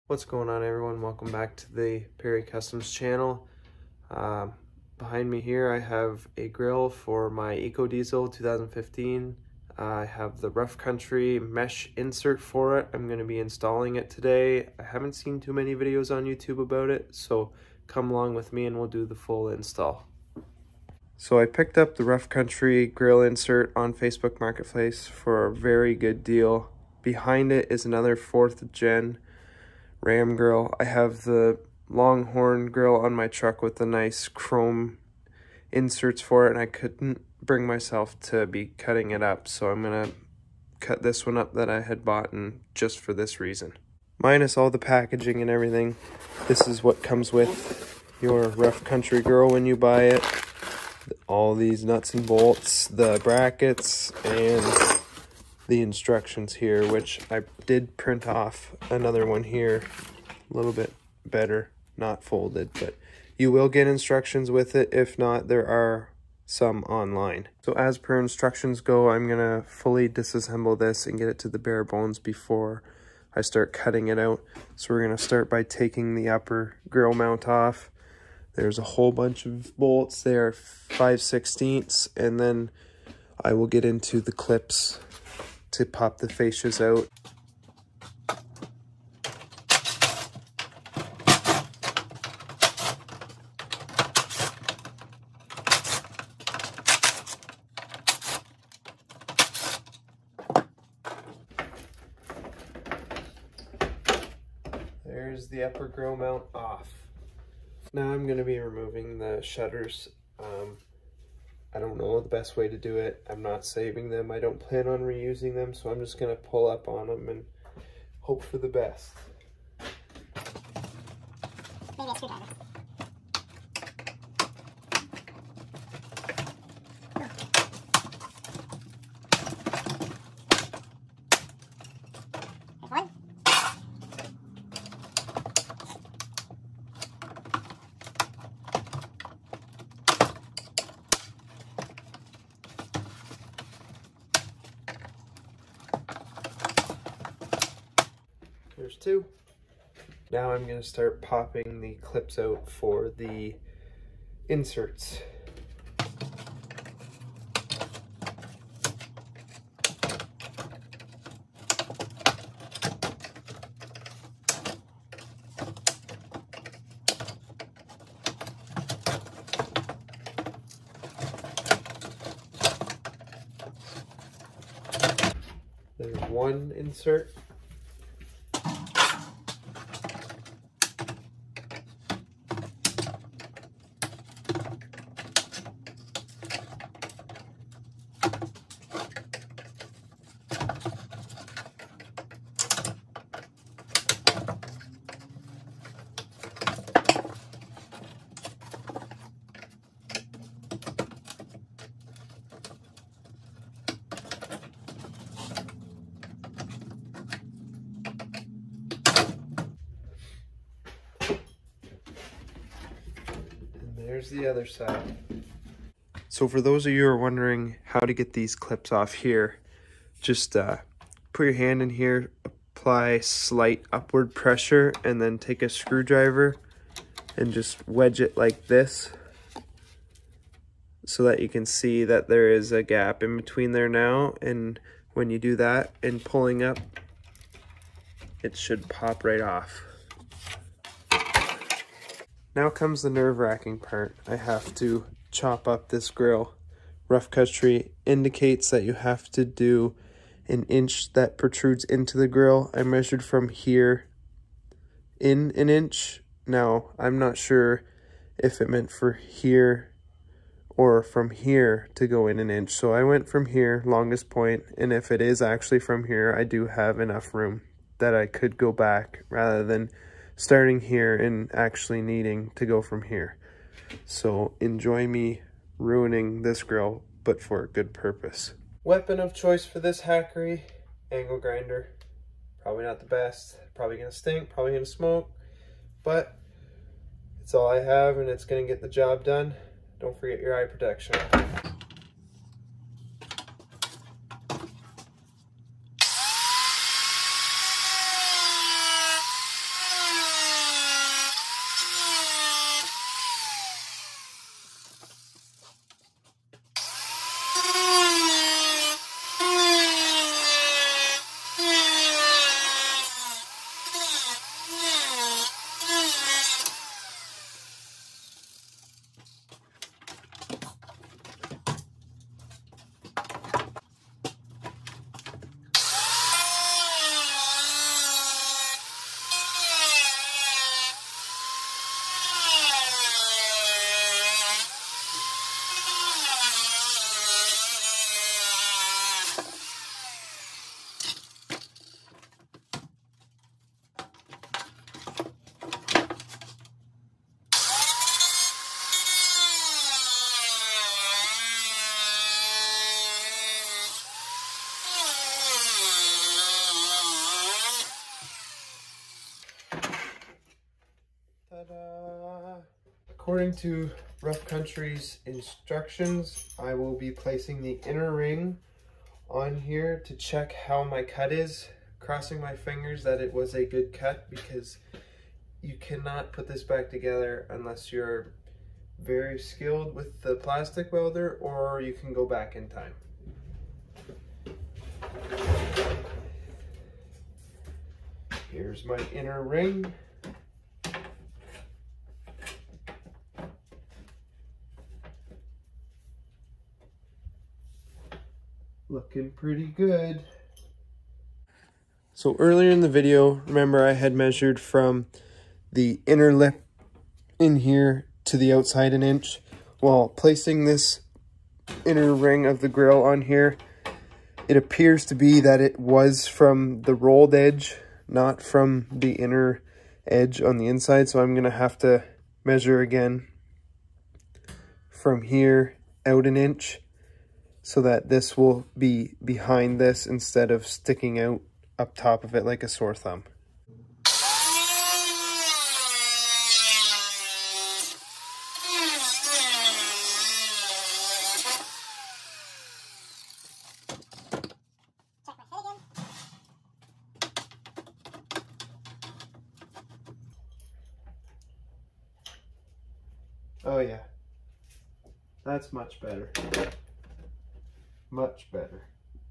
What's going on, everyone? Welcome back to the Perry Customs channel. Behind me here I have a grill for my Eco Diesel 2015. I have the Rough Country mesh insert for it. I'm going to be installing it today. I haven't seen too many videos on YouTube about it, so come along with me and we'll do the full install. So I picked up the Rough Country grill insert on Facebook Marketplace for a very good deal. Behind it is another 4th gen Ram grill. I have the Longhorn grill on my truck with the nice chrome inserts for it, and I couldn't bring myself to be cutting it up, so I'm gonna cut this one up that I had bought just for this reason. Minus all the packaging and everything, this is what comes with your Rough Country grill when you buy it. All these nuts and bolts, the brackets, and the instructions here, which I did print off another one here, a little bit better, not folded, but you will get instructions with it. If not, there are some online. So as per instructions go, I'm gonna fully disassemble this and get it to the bare bones before I start cutting it out. So we're gonna start by taking the upper grill mount off. There's a whole bunch of bolts there, 5/16, and then I will get into the clips to pop the fascias out. There's the upper grill mount off. Now I'm going to be removing the shutters. I don't know the best way to do it. I'm not saving them. I don't plan on reusing them, so I'm just going to pull up on them and hope for the best. Maybe a screwdriver. One. There's 2. Now I'm going to start popping the clips out for the inserts. There's 1 insert. There's the other side. So for those of you who are wondering how to get these clips off here, just put your hand in here, apply slight upward pressure, and then take a screwdriver and just wedge it like this so that you can see that there is a gap in between there now. And when you do that and pulling up, it should pop right off. Now comes the nerve-wracking part. I have to chop up this grill. Rough Country indicates that you have to do 1 inch that protrudes into the grill. I measured from here in 1 inch. Now, I'm not sure if it meant for here or from here to go in 1 inch. So I went from here, longest point, and if it is actually from here, I do have enough room that I could go back rather than starting here and actually needing to go from here. So enjoy me ruining this grill, but for a good purpose. Weapon of choice for this hackery, angle grinder. Probably not the best, probably gonna stink, probably gonna smoke, but it's all I have and it's gonna get the job done. Don't forget your eye protection. Ta-da! According to Rough Country's instructions, I will be placing the inner ring on here to check how my cut is, crossing my fingers that it was a good cut, because you cannot put this back together unless you're very skilled with the plastic welder, or you can go back in time. Here's my inner ring. Looking pretty good. So earlier in the video, remember I had measured from the inner lip in here to the outside an inch. While placing this inner ring of the grill on here, it appears to be that it was from the rolled edge, not from the inner edge on the inside. So I'm gonna have to measure again from here out an inch, so that this will be behind this instead of sticking out up top of it like a sore thumb. Oh yeah, that's much better. Much better.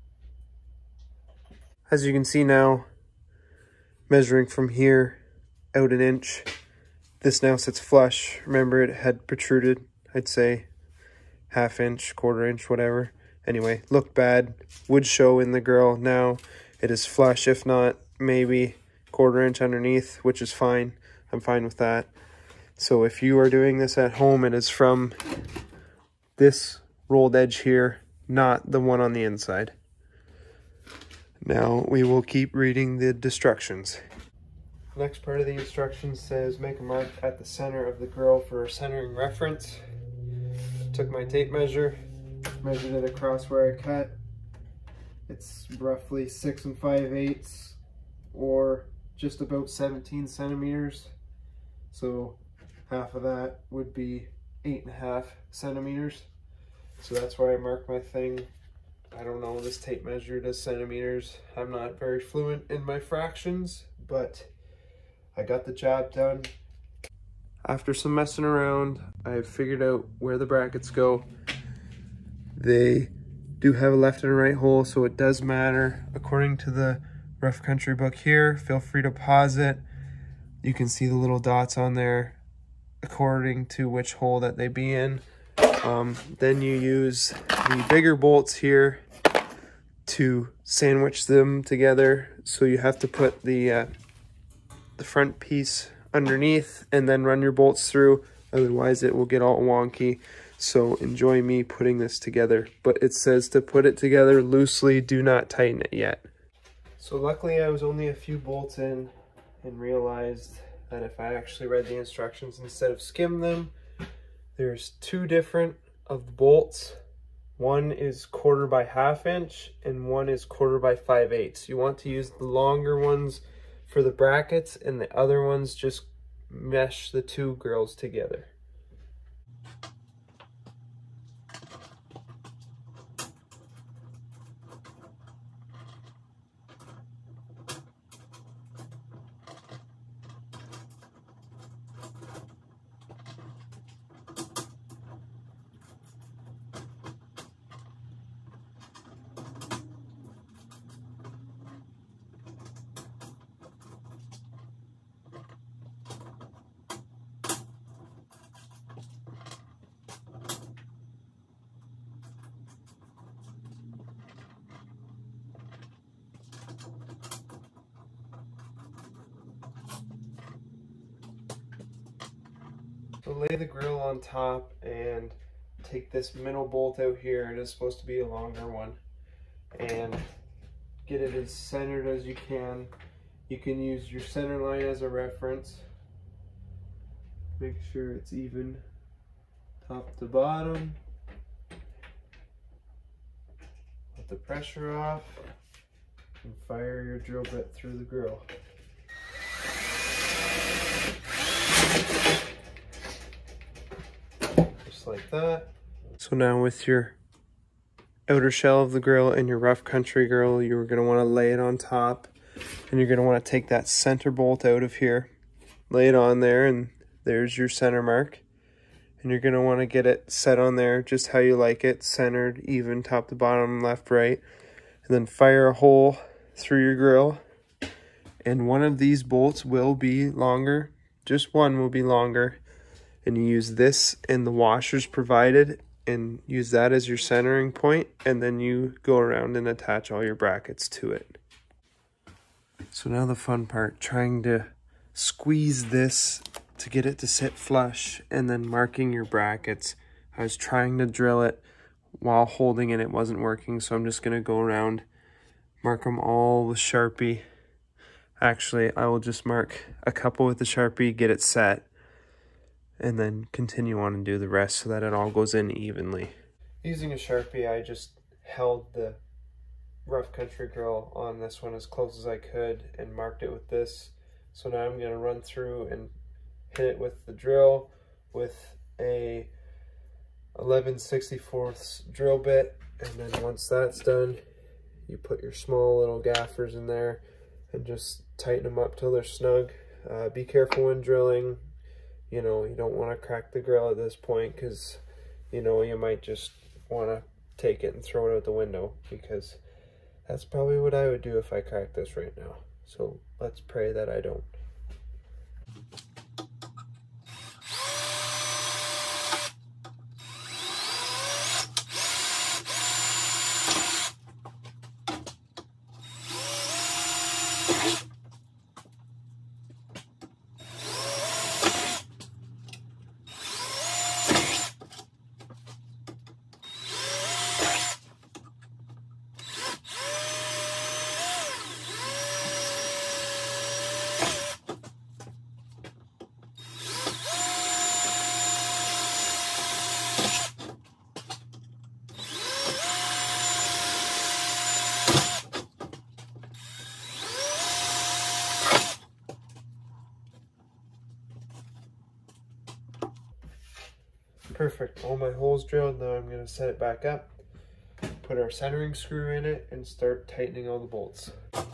As you can see now, measuring from here out an inch, this now sits flush. Remember, it had protruded, I'd say half inch, quarter inch, whatever. Anyway, looked bad, would show in the grill. Now it is flush, if not maybe quarter inch underneath, which is fine. I'm fine with that. So if you are doing this at home, it is from this rolled edge here, not the one on the inside. Now we will keep reading the instructions. Next part of the instructions says make a mark at the center of the grill for a centering reference. Took my tape measure, measured it across where I cut. It's roughly 6 5/8 or just about 17 centimeters. So half of that would be 8.5 centimeters. So that's where I mark my thing. I don't know, this tape measured as centimeters. I'm not very fluent in my fractions, but I got the job done. After some messing around, I figured out where the brackets go. They do have a left and a right hole, so it does matter. According to the Rough Country book here, feel free to pause it. You can see the little dots on there according to which hole that they be in. Then you use the bigger bolts here to sandwich them together. So you have to put the front piece underneath and then run your bolts through. Otherwise it will get all wonky. So enjoy me putting this together. But it says to put it together loosely, do not tighten it yet. So luckily I was only a few bolts in and realized that if I actually read the instructions instead of skim them, there's two different of the bolts. One is 1/4 by 1/2 inch and one is 1/4 by 5/8. You want to use the longer ones for the brackets, and the other ones just mesh the two grills together. So lay the grill on top and take this middle bolt out here. It is supposed to be a longer one. And get it as centered as you can. You can use your center line as a reference. Make sure it's even top to bottom. Let the pressure off and fire your drill bit through the grill. like that. So now with your outer shell of the grill and your rough country grill, you're going to want to lay it on top, and you're going to want to take that center bolt out of here, lay it on there, and there's your center mark. And you're going to want to get it set on there just how you like it, centered, even, top to bottom, left, right. And then fire a hole through your grill. And one of these bolts will be longer. Just one will be longer. And you use this and the washers provided and use that as your centering point. And then you go around and attach all your brackets to it. So now the fun part, trying to squeeze this to get it to sit flush and then marking your brackets. I was trying to drill it while holding it, it wasn't working, so I'm just going to go around, mark them all with Sharpie. Actually, I will just mark a couple with the Sharpie, get it set, and then continue on and do the rest so that it all goes in evenly. Using a Sharpie, I just held the rough country grill on this one as close as I could and marked it with this. So now I'm going to run through and hit it with the drill with a 11/64 drill bit, and then once that's done, you put your small little gaffers in there and just tighten them up till they're snug. Be careful when drilling. You know, you don't want to crack the grill at this point because, you know, you might just want to take it and throw it out the window, because that's probably what I would do if I cracked this right now. So let's pray that I don't. Perfect, all my holes drilled. Now I'm going to set it back up, put our centering screw in it, and start tightening all the bolts.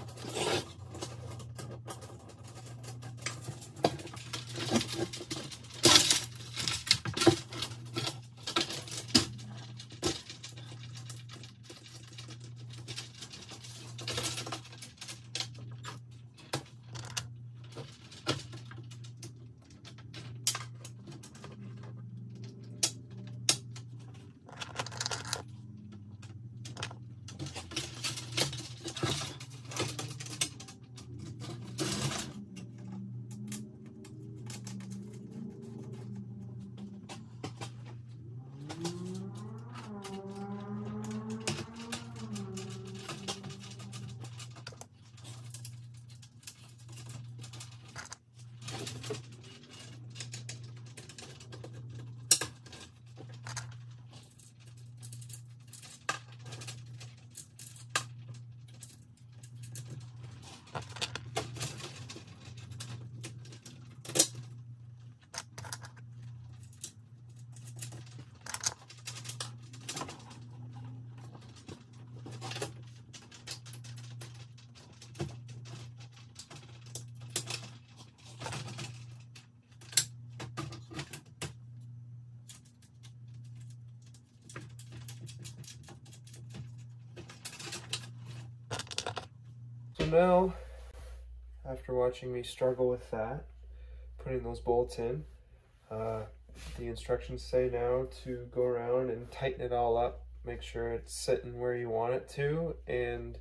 So now, after watching me struggle with that, putting those bolts in, the instructions say now to go around and tighten it all up, make sure it's sitting where you want it to, and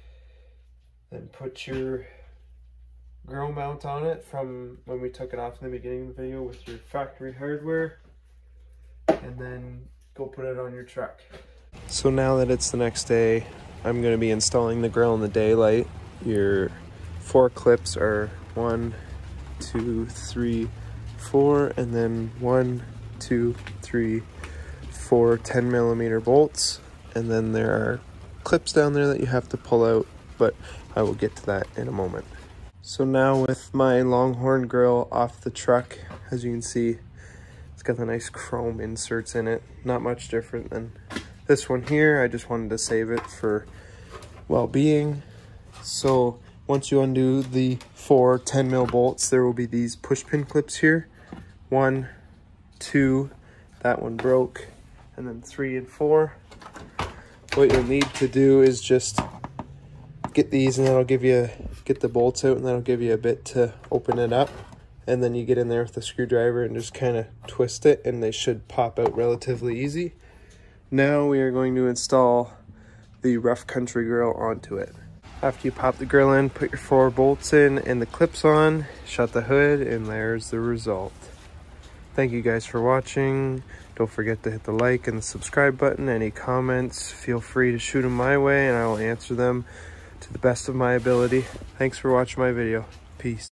then put your grill mount on it from when we took it off in the beginning of the video with your factory hardware, and then go put it on your truck. So now that it's the next day, I'm going to be installing the grill in the daylight. Your 4 clips are 1, 2, 3, 4, and then 1, 2, 3, 4 10mm bolts, and then there are clips down there that you have to pull out, but I will get to that in a moment. So now with my Longhorn grill off the truck, as you can see, it's got the nice chrome inserts in it. Not much different than this one here. I just wanted to save it for well-being. So once you undo the 4 10mm bolts, there will be these push pin clips here. 1, 2, that one broke, and then 3 and 4. What you'll need to do is just get these, and that'll give you, get the bolts out, and that'll give you a bit to open it up. And then you get in there with the screwdriver and just kind of twist it, and they should pop out relatively easy. Now we are going to install the rough country grill onto it. After you pop the grill in, put your 4 bolts in and the clips on, shut the hood, and there's the result. Thank you guys for watching. Don't forget to hit the like and the subscribe button. Any comments, feel free to shoot them my way and I will answer them to the best of my ability. Thanks for watching my video. Peace.